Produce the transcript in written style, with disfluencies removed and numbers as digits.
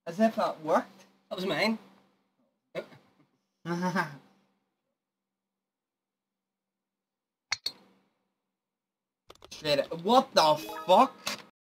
As if that worked. That was mine. Straight. What the fuck?